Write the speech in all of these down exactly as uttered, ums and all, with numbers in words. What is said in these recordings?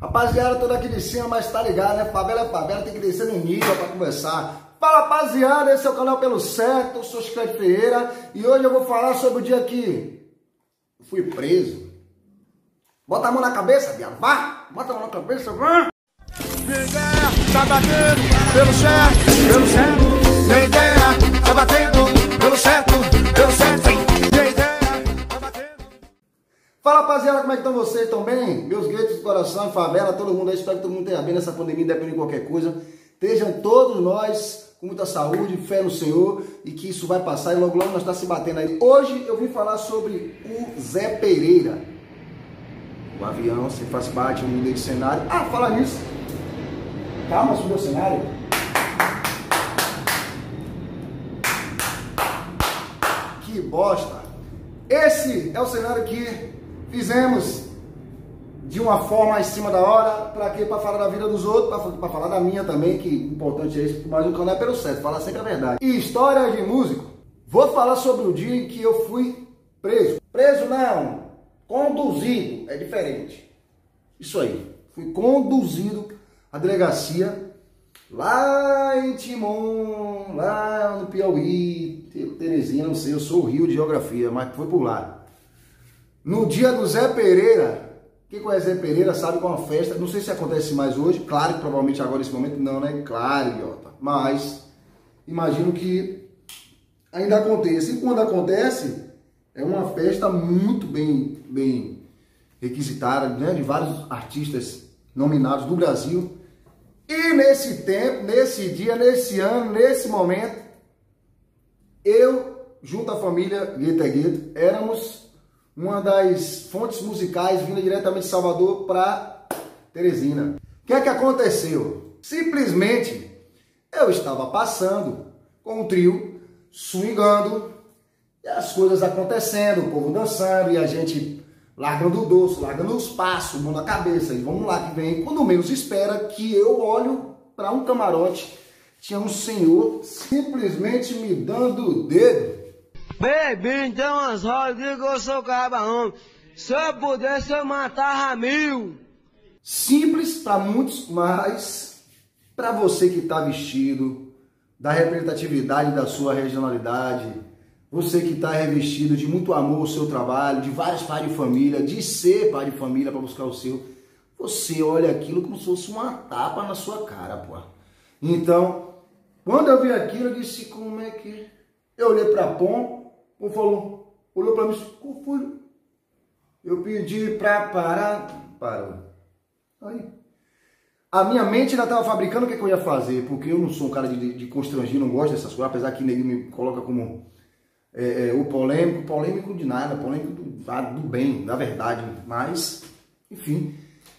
Rapaziada, toda aqui de cima, mas tá ligado, né? Favela é favela, tem que descer no nível pra conversar. Fala, rapaziada, esse é o canal Pelo Certo, eu sou Chiclete Ferreira e hoje eu vou falar sobre o dia que fui preso. Bota a mão na cabeça, viado, vá! Bota a mão na cabeça, vá! Minha ideia tá batendo pelo certo, pelo certo. Minha ideia tá batendo pelo certo, pelo certo. Minha ideia tá batendo. Fala, rapaziada, como é que estão vocês? Estão bem? Meus guetos do coração, favela, todo mundo aí, espero que todo mundo tenha bem nessa pandemia, independente de qualquer coisa. Estejam todos nós com muita saúde, fé no Senhor e que isso vai passar e logo logo nós estamos se batendo aí. Hoje eu vim falar sobre o Zé Pereira. O avião, se faz parte, eu mudei de cenário. Ah, fala nisso. Calma, subiu o cenário. Que bosta. Esse é o cenário que fizemos de uma forma em cima da hora. Pra quê? Pra falar da vida dos outros, pra falar da minha também, que importante é isso, mas o canal é Pelo Certo, fala sempre a verdade. E história de músico. Vou falar sobre o dia em que eu fui preso. Preso não, conduzido, é diferente. Isso aí, fui conduzido à delegacia lá em Timon, lá no Piauí, Teresina, não sei, eu sou o Rio de Geografia, mas foi por lá. No dia do Zé Pereira, quem conhece Zé Pereira sabe que é uma festa, não sei se acontece mais hoje, claro que provavelmente agora nesse momento não, né? Claro, idiota. Mas imagino que ainda aconteça. E quando acontece, é uma festa muito bem, bem requisitada, né? De vários artistas nominados do Brasil. E nesse tempo, nesse dia, nesse ano, nesse momento, eu, junto à família Gueto é Gueto, éramos uma das fontes musicais vinda diretamente de Salvador para Teresina. O que é que aconteceu? Simplesmente, eu estava passando com o trio, swingando, e as coisas acontecendo, o povo dançando, e a gente largando o doce, largando os passos, mão na cabeça, e vamos lá que vem. Quando menos espera, que eu olho para um camarote, tinha um senhor simplesmente me dando o dedo. Baby, então umas rodas, diga que eu sou cabarão. Se eu pudesse, eu matava mil. Simples para muitos, mas para você que está vestido da representatividade da sua regionalidade, você que está revestido de muito amor ao seu trabalho, de vários pais de família, de ser pai de família para buscar o seu, você olha aquilo como se fosse uma tapa na sua cara, pô. Então, quando eu vi aquilo, eu disse, como é que... Eu olhei para Pom, Pom falou, olhou para mim e disse, qual foi? Eu pedi para parar, parou. Aí, a minha mente ainda estava fabricando o que, é que eu ia fazer, porque eu não sou um cara de, de constrangir, não gosto dessas coisas, apesar que ninguém me coloca como... É, é, o polêmico, polêmico de nada, polêmico do, do bem, da verdade, mas, enfim,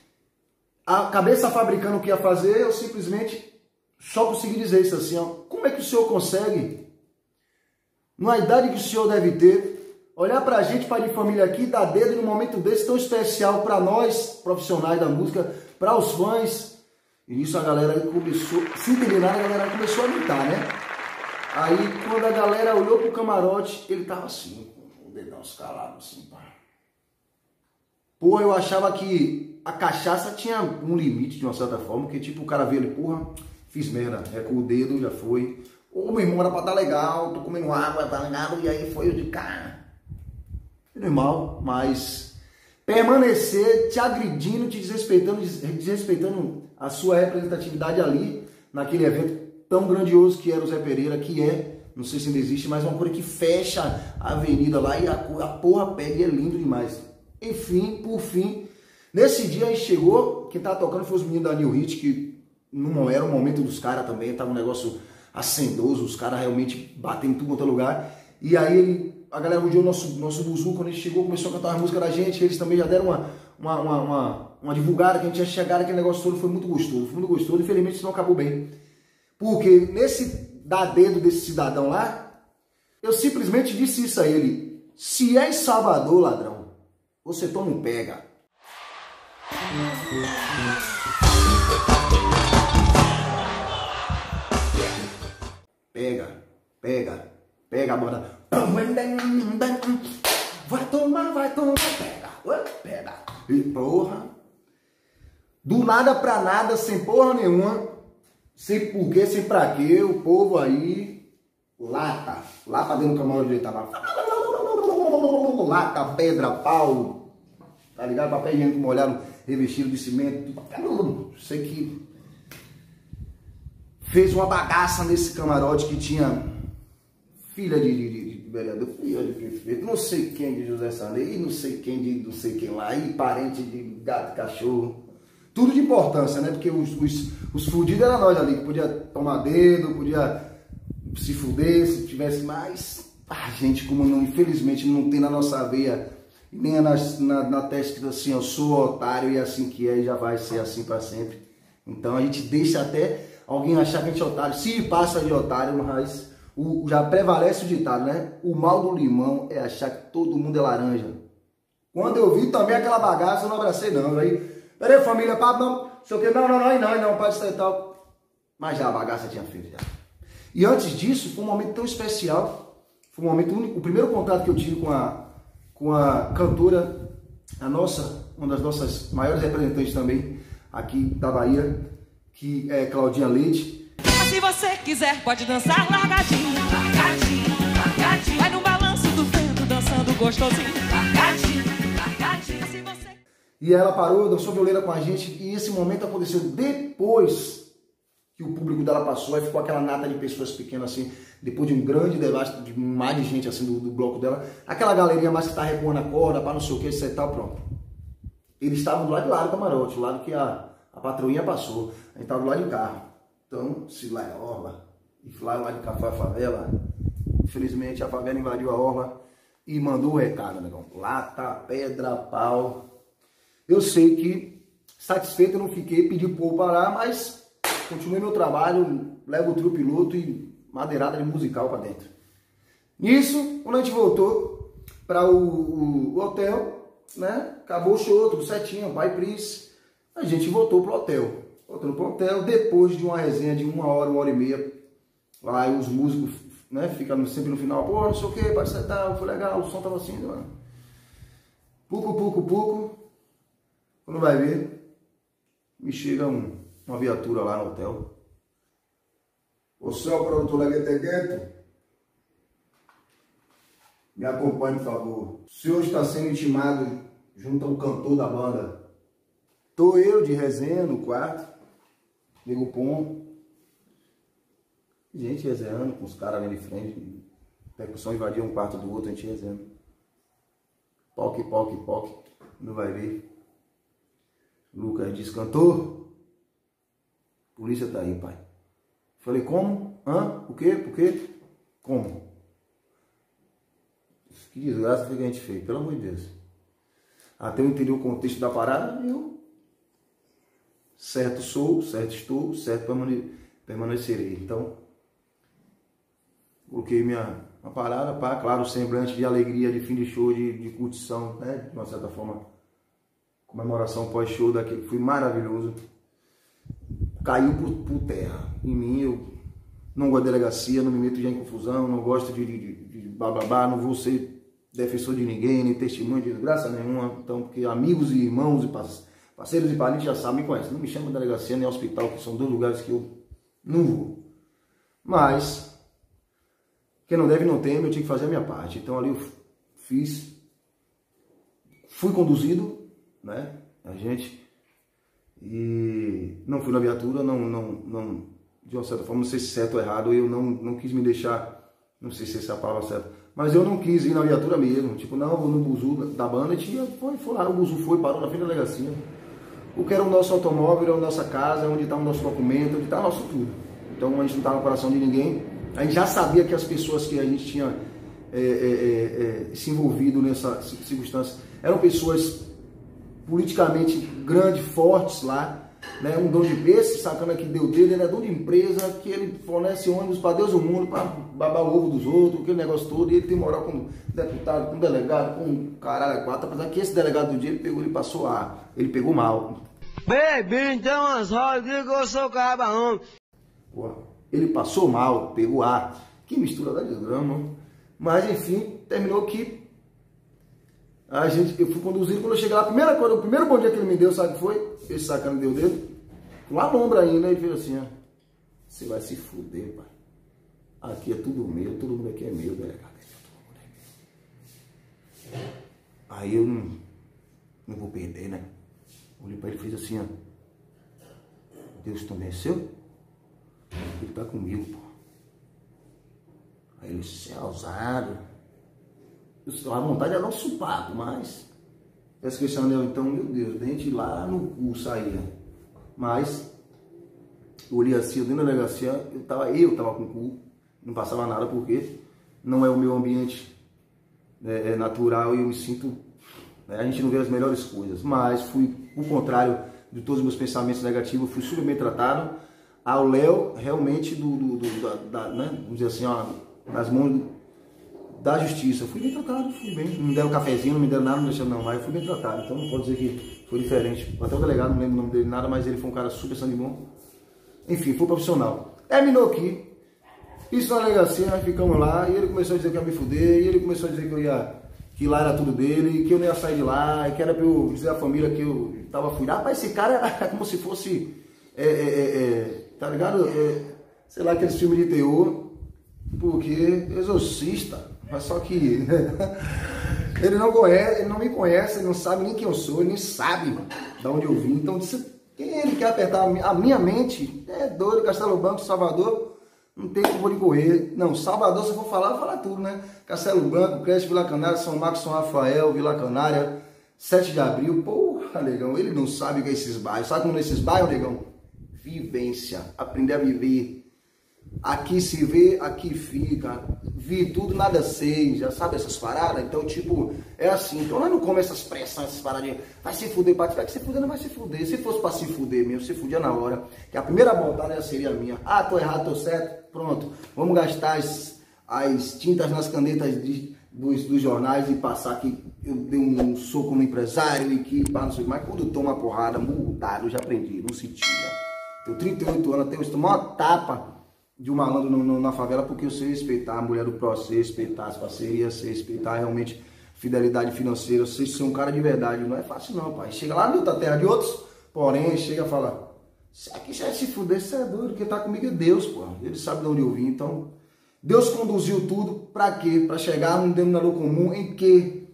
a cabeça fabricando o que ia fazer, eu simplesmente só consegui dizer isso assim, ó, como é que o senhor consegue, numa idade que o senhor deve ter, olhar pra gente, pai de família aqui, dar dedo num momento desse tão especial para nós, profissionais da música, para os fãs, e nisso a galera começou, sem entender nada, a galera começou a gritar, né? Aí, quando a galera olhou pro camarote, ele tava assim, com o dedão escalado, assim, pá. Porra, eu achava que a cachaça tinha um limite, de uma certa forma, porque, tipo, o cara vê ele, porra, fiz merda, é com o dedo, já foi. Ô, meu irmão, era pra tá legal, tô comendo água, tá ligado? E aí foi eu de cara. Normal, mas permanecer te agredindo, te desrespeitando, desrespeitando a sua representatividade ali, naquele evento tão grandioso que era o Zé Pereira, que é, não sei se ainda existe, mas uma coisa que fecha a avenida lá e a, a porra pega e é lindo demais. Enfim, por fim, nesse dia a gente chegou, quem tava tocando foi os meninos da New Hit, que não era o momento dos caras também, tava um negócio acendoso, os caras realmente batendo em tudo quanto é lugar. E aí ele, a galera rodeou o nosso, nosso buzu, quando a gente chegou, começou a cantar a música da gente, eles também já deram uma, uma, uma, uma, uma divulgada, que a gente ia chegar, aquele negócio todo foi muito gostoso, foi muito gostoso, infelizmente isso não acabou bem. Porque nesse dar dedo desse cidadão lá, eu simplesmente disse isso a ele. Se é em Salvador, ladrão, você toma um pega. Pega, pega, pega a banda. Vai tomar, vai tomar, pega, pega. E porra, Do nada pra nada, sem porra nenhuma, sem porquê, sem pra quê, o povo aí, lata, lá pra dentro do camarote ele tava, lata, pedra, pau, tá ligado? Papel higiênico molhado, revestido de cimento, sei que fez uma bagaça nesse camarote que tinha filha de, de, de vereador, filha de prefeito, não sei quem de José Sarney, não sei quem de não sei quem lá, e parente de gato, cachorro. Tudo de importância, né? Porque os, os, os fudidos eram nós ali, que podia tomar dedo, podia se fuder se tivesse mais. Ah, gente, como não, infelizmente não tem na nossa veia, nem na, na, na testa assim, eu sou otário e assim que é, e já vai ser assim para sempre. Então a gente deixa até alguém achar que a gente é otário, se passa de otário, mas o, já prevalece o ditado, né? O mal do limão é achar que todo mundo é laranja. Quando eu vi também aquela bagaça, eu não abracei não, aí. Peraí, família, papo, não, sei o que, não, não, não, não, não, pode ser tal. Mas já a bagaça tinha feito já. E antes disso, foi um momento tão especial, foi um momento único, o primeiro contato que eu tive com a, com a cantora, a nossa, uma das nossas maiores representantes também, aqui da Bahia, que é Claudinha Leite. Mas se você quiser, pode dançar largadinho, largadinho, largadinho. Vai no balanço do vento, dançando gostosinho, largadinho, largadinho. Se você... E ela parou, dançou violeira com a gente, e esse momento aconteceu depois que o público dela passou, aí ficou aquela nata de pessoas pequenas assim, depois de um grande debate, de mais de gente assim do, do bloco dela, aquela galerinha mais que tá recuando a corda, para não sei o que, etc e tal, pronto. Eles estavam do lado de lá do camarote, do lado que a, a patroinha passou, a gente tava do lado de carro. Então, se lá é a orla, e lá lá de cá foi a favela, infelizmente a favela invadiu a orla e mandou o recado, negão, lata, pedra, pau. Eu sei que satisfeito eu não fiquei, pedi pro povo parar, mas continuei meu trabalho, levo o trio piloto e madeirada de musical para dentro. Nisso, quando a gente voltou para o, o, o hotel, né? Acabou o show, tudo certinho, pai Pris. A gente voltou pro hotel. Voltando pro hotel, depois de uma resenha de uma hora, uma hora e meia. Aí os músicos, né? Ficam sempre no final, pô, não sei o que, parceiro, tá, foi legal, o som tava assim, mano. Puco, puco, puco. Quando vai ver, me chega um, uma viatura lá no hotel. Você é o produtor Leguetegueto? Me acompanhe, por favor. O senhor está sendo intimado junto ao cantor da banda. Tô eu de resenha no quarto, Nego Pom. Gente resenhando com os caras ali de frente. Percussão invadia um quarto do outro, a gente resenhando. Poc, poc, poc. Não vai ver. Lucas disse, cantor, polícia tá aí, pai. Falei, como? Hã? O quê? Por quê? Como? Que desgraça foi que a gente fez, pelo amor de Deus. Até eu entender o contexto da parada, eu certo sou, certo estou, certo permanecerei. Então, coloquei minha uma parada, pá, claro, semblante de alegria, de fim de show, de, de curtição, né? De uma certa forma. Comemoração pós-show daquele, foi maravilhoso. Caiu por, por terra. Em mim, eu não gosto de delegacia, não me meto já em confusão, não gosto de, de, de, de bababá, não vou ser defensor de ninguém, nem testemunho de desgraça nenhuma. Então, porque amigos e irmãos e parceiros e parentes já sabem, me conhecem. Não me chama de delegacia nem hospital, que são dois lugares que eu não vou. Mas, quem não deve não teme, eu tinha que fazer a minha parte. Então ali eu fiz, fui conduzido, né, a gente, e não fui na viatura, não, não, não, de uma certa forma, não sei se certo ou errado, eu não, não quis me deixar, não sei se essa é a palavra certa, mas eu não quis ir na viatura mesmo, tipo, não, vou no buzu da banda, e tinha, foi, foi lá, o buzu foi, parou na frente da delegacia, o que era o nosso automóvel, era a nossa casa, onde está o nosso documento, onde está o nosso tudo. Então a gente não estava no coração de ninguém, a gente já sabia que as pessoas que a gente tinha é, é, é, se envolvido nessa circunstância eram pessoas politicamente grandes, fortes lá, né? Um dono de esse sacana que deu dele, ele é dono de empresa, que ele fornece ônibus para Deus o mundo, para babar o ovo dos outros, aquele negócio todo, e ele tem moral como deputado, como delegado, com caralho a quatro, apesar que esse delegado do dia ele pegou, ele passou a, ele pegou mal. Baby, então as rodas que eu sou cabarão. Pô, ele passou mal, pegou ar, que mistura da desgrama, mas enfim, terminou que A gente, eu fui conduzindo, quando eu cheguei lá, a primeira coisa, o primeiro bom dia que ele me deu, sabe o que foi? Esse sacana deu dele, com a lombra ainda, e fez assim, ó, você vai se fuder, pai. Aqui é tudo meu, todo mundo aqui é meu, delegado. Aí eu não, não vou perder, né? Olhei pra ele e fiz assim, ó, Deus te venceu? Ele tá comigo, pô. Aí ele, você é ousado. A vontade era não supapo, mas essa questão deu, então, meu Deus, dente lá no cu saía. Mas eu olhei assim, eu dentro da delegacia, eu tava, eu tava com o cu, não passava nada, porque não é o meu ambiente é, é natural e eu me sinto, né, a gente não vê as melhores coisas. Mas fui, o contrário de todos os meus pensamentos negativos, fui super bem tratado. Ao Léo, realmente, do, do, do da, da, né, vamos dizer assim, ó, nas mãos da justiça, fui bem tratado, fui bem, não me deram cafezinho, não me deram nada, não deixaram não, mas fui bem tratado, então não pode dizer que foi diferente. Até o delegado, não lembro o nome dele nada, mas ele foi um cara super sangue bom. Enfim, foi profissional. Terminou aqui, isso na delegacia, nós ficamos lá, e ele começou a dizer que ia me fuder, e ele começou a dizer que eu ia, que lá era tudo dele, que eu não ia sair de lá, e que era pra eu dizer à família que eu tava fugindo. Rapaz, esse cara era como se fosse, é, é, é, tá ligado? É, sei lá, aqueles filmes de terror, porque exorcista. Mas só que ele não conhece, ele não me conhece, ele não sabe nem quem eu sou, ele nem sabe de onde eu vim. Então, se ele quer apertar a minha mente, é doido, Castelo Branco, Salvador, não tem como ele correr. Não, Salvador, se eu for falar, eu vou falar tudo, né? Castelo Branco, Creche, Vila Canária, São Marcos, São Rafael, Vila Canária, sete de abril, porra, negão, ele não sabe o que é esses bairros. Sabe como é esses bairros, negão? Vivência, aprender a viver. Aqui se vê, aqui fica. Vi tudo, nada sei. Já sabe essas paradas? Então, tipo, é assim. Então, nós não comemos essas pressões, essas paradinhas. Vai se fuder, vai se fuder, não vai se fuder. Se fosse pra se fuder mesmo, se fudia na hora. Que a primeira botada seria a minha. Ah, tô errado, tô certo. Pronto. Vamos gastar as, as tintas nas canetas de, dos, dos jornais e passar que eu dei um, um soco no empresário e que, pá, não sei. Mas quando toma uma porrada, mudado, eu já aprendi. Não se tira. Tenho trinta e oito anos, tenho que tomar uma tapa de um malandro no, no, na favela, porque eu sei respeitar a mulher do próximo, sei respeitar as parcerias, sei respeitar realmente fidelidade financeira, eu sei ser um cara de verdade. Não é fácil não, pai. Chega lá na outra terra de outros, porém, chega a falar, se aqui já se fuder, você é doido, quem tá comigo é Deus, pô. Ele sabe de onde eu vim, então Deus conduziu tudo pra quê? Pra chegar num denominador comum em que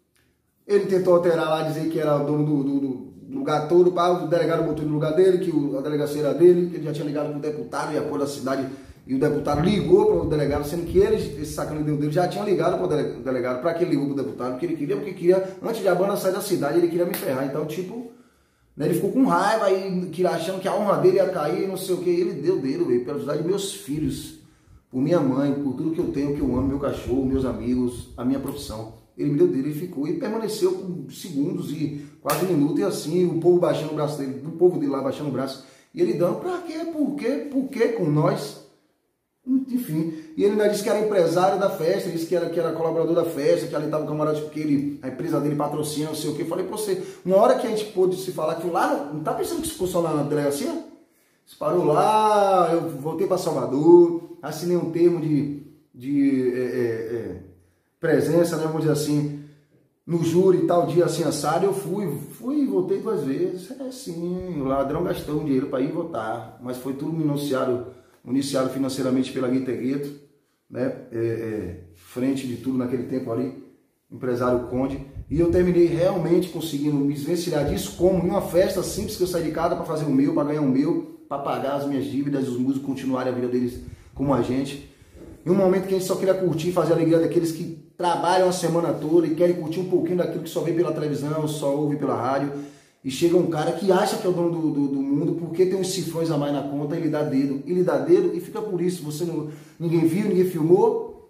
ele tentou alterar lá, dizer que era o dono do, do, do lugar todo, o delegado botou no lugar dele, que a delegacia era dele, que ele já tinha ligado para o deputado e apoio da cidade, e o deputado ligou para o delegado, sendo que ele, esse sacaneiro dele, já tinha ligado para o delegado. Para que ele ligou para o deputado? Porque ele queria, porque queria, antes de a banda sair da cidade, ele queria me ferrar. Então, tipo, né, ele ficou com raiva e que, achando que a honra dele ia cair, não sei o que. Ele deu dele, veio, pela cidade de meus filhos, por minha mãe, por tudo que eu tenho, que eu amo, meu cachorro, meus amigos, a minha profissão. Ele me deu dele, ele ficou e permaneceu por segundos e quase minutos, e assim, o povo baixando o braço dele, o povo dele lá baixando o braço, e ele dando, pra quê, por quê, por quê com nós? Enfim, e ele ainda disse que era empresário da festa, disse que era, que era colaborador da festa, que ali estava o camarote porque ele, a empresa dele patrocina, não sei o que. Eu falei pra você, uma hora que a gente pôde se falar que lá, não tá pensando que se fosse lá na delegacia? Se parou lá, eu voltei para Salvador, assinei um termo de, de é, é, é, presença, né, vamos dizer assim, no júri, tal dia assim assado, eu fui, fui e voltei duas vezes. É sim, o ladrão gastou um dinheiro para ir votar, mas foi tudo municiado, municiado financeiramente pela Guita Gueto, né, é, é, frente de tudo naquele tempo ali, empresário Conde, e eu terminei realmente conseguindo me desvencilhar disso, como em uma festa simples que eu saí de casa para fazer o meu, para ganhar o meu, para pagar as minhas dívidas, os músicos continuarem a vida deles como a gente. Em um momento que a gente só queria curtir, fazer a alegria daqueles que trabalham a semana toda e querem curtir um pouquinho daquilo que só vê pela televisão, só ouve pela rádio. E chega um cara que acha que é o dono do, do, do mundo porque tem uns cifrões a mais na conta e ele dá dedo. Ele dá dedo e fica por isso. Você não, ninguém viu, ninguém filmou.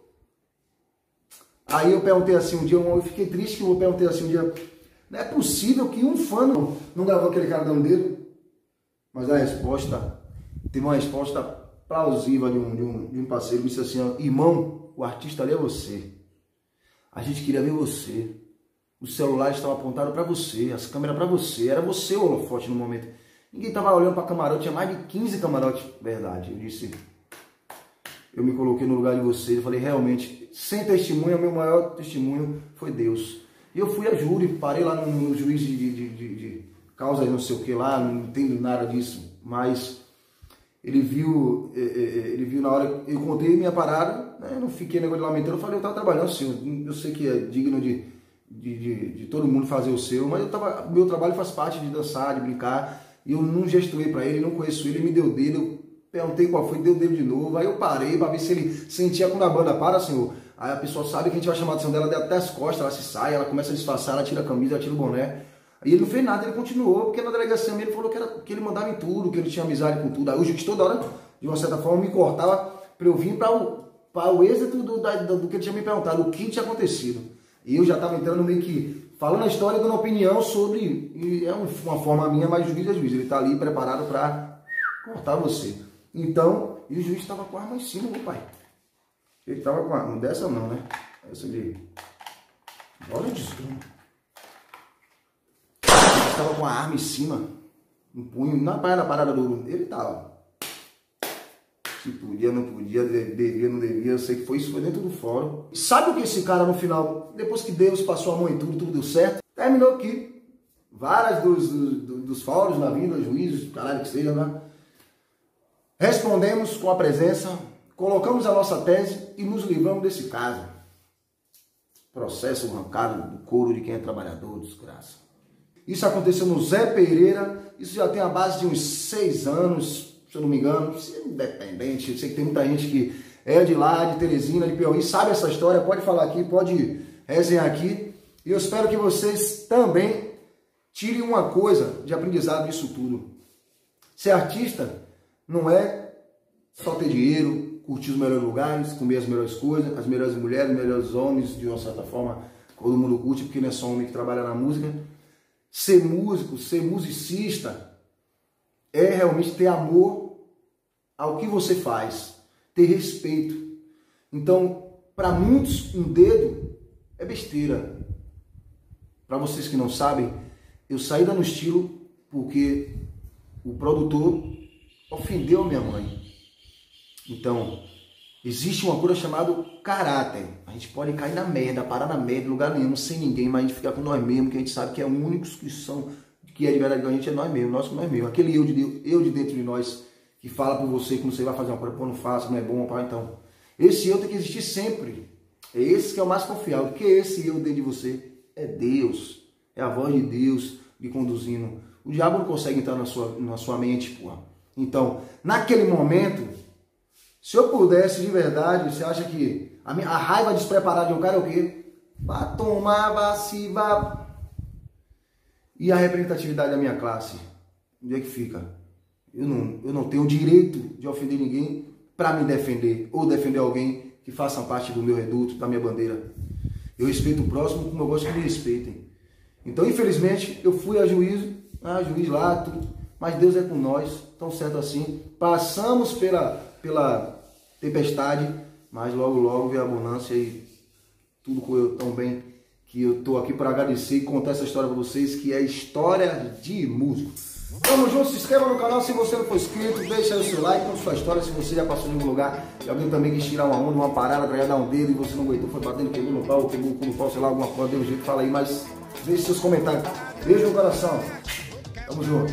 Aí eu perguntei assim um dia, eu fiquei triste que eu perguntei assim um dia, não é possível que um fã não, não gravou aquele cara dando dedo? Mas a resposta, teve uma resposta plausível de um, de um, de um parceiro, disse assim, ó, irmão, o artista ali é você. A gente queria ver você. O celular estava apontado para você, as câmeras para você, era você o holofote no momento. Ninguém estava olhando para camarote, tinha mais de quinze camarotes. Verdade, eu disse, eu me coloquei no lugar de você, eu falei, realmente, sem testemunha, meu maior testemunho foi Deus. E eu fui a júri, parei lá no, no juiz de, de, de, de causa não sei o que lá, não entendo nada disso, mas ele viu, ele viu na hora, eu contei minha parada, né, não fiquei negócio de lamentando, eu falei, eu tava trabalhando, senhor, eu sei que é digno de, de, de, de todo mundo fazer o seu, mas eu tava, meu trabalho faz parte de dançar, de brincar, e eu não gestuei para ele, não conheço ele, ele me deu dele, eu perguntei qual foi, deu dele de novo, aí eu parei para ver se ele sentia quando a banda para, senhor. Aí a pessoa sabe que a gente vai chamar a atenção dela, dá até as costas, ela se sai, ela começa a disfarçar, ela tira a camisa, ela tira o boné. E ele não fez nada, ele continuou, porque na delegacia ele falou que, era, que ele mandava em tudo, que ele tinha amizade com tudo. Aí o juiz toda hora, de uma certa forma, me cortava para eu vir para o, para o êxito do, do, do que ele tinha me perguntado, o que tinha acontecido. E eu já estava entrando meio que, falando a história, dando opinião sobre, e é uma forma minha, mas o juiz é juiz, ele está ali preparado para cortar você. Então, e o juiz estava com a arma em cima, meu pai. Ele estava com a arma, dessa não, né? Essa de... Olha disso. Ele estava com a arma em cima, um punho, na parada do... Ele estava. Se podia, não podia, devia, não devia, eu sei que foi isso, foi dentro do fórum. E sabe o que esse cara no final, depois que Deus passou a mão em tudo, tudo deu certo? Terminou aqui. Várias dos, dos, dos fóruns na vida, juízes, caralho que seja, né? Respondemos com a presença, colocamos a nossa tese e nos livramos desse caso. Processo arrancado do couro de quem é trabalhador, desgraça. Isso aconteceu no Zé Pereira, isso já tem a base de uns seis anos, se eu não me engano, independente. Eu sei que tem muita gente que é de lá, de Teresina, de Piauí, sabe essa história, pode falar aqui, pode resenhar aqui. E eu espero que vocês também tirem uma coisa de aprendizado disso tudo. Ser artista não é só ter dinheiro, curtir os melhores lugares, comer as melhores coisas, as melhores mulheres, os melhores homens, de uma certa forma, todo mundo curte, porque não é só homem que trabalha na música. Ser músico, ser musicista, é realmente ter amor ao que você faz, ter respeito. Então, para muitos, um dedo é besteira. Para vocês que não sabem, eu saí da No Estilo porque o produtor ofendeu a minha mãe. Então, existe uma coisa chamada caráter. A gente pode cair na merda, parar na merda, em lugar nenhum, sem ninguém, mas a gente fica com nós mesmos, que a gente sabe que é únicos que são, que é de verdade, a gente é nós mesmos, nós com nós mesmos. Aquele eu de, Deus, eu de dentro de nós, que fala por você, que você vai fazer uma coisa, pô, não faça, não é bom, pá, então. Esse eu tem que existir sempre. É esse que é o mais confiável, porque esse eu dentro de você é Deus. É a voz de Deus lhe conduzindo. O diabo não consegue entrar na sua, na sua mente, porra. Então, naquele momento, se eu pudesse de verdade, você acha que a, minha, a raiva despreparada de um cara é o quê? Vai tomar, vai se vai. E a representatividade da minha classe? Onde é que fica? Eu não, eu não tenho o direito de ofender ninguém para me defender ou defender alguém que faça parte do meu reduto, da minha bandeira. Eu respeito o próximo como eu gosto que me respeitem. Então, infelizmente, eu fui a juízo, a juiz lá, tudo, mas Deus é com nós, tão certo assim. Passamos pela, pela tempestade, mas logo, logo veio a bonança e tudo correu tão bem que eu estou aqui para agradecer e contar essa história para vocês, que é história de músico. Tamo junto, se inscreva no canal se você não for inscrito, deixa aí o seu like, conta sua história, se você já passou em algum lugar e alguém também quis tirar uma onda, uma parada, para dar um dedo e você não aguentou, foi batendo, quebrou no pau, quebrou o cu no pau, sei lá, alguma coisa, deu um jeito, fala aí, mas deixe seus comentários. Beijo no coração. Tamo junto.